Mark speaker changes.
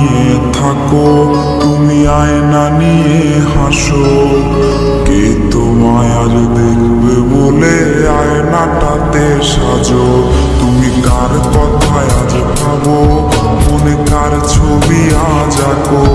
Speaker 1: নিয়ে থাকো, তুমি আয়না নিয়ে হাসো। কে তোমায় আজ দেখবে বলে আয়নাটাতে সাজো। তুমি কার কথায় আজ ভাবো, মনে কার ছবি আজ আঁকো।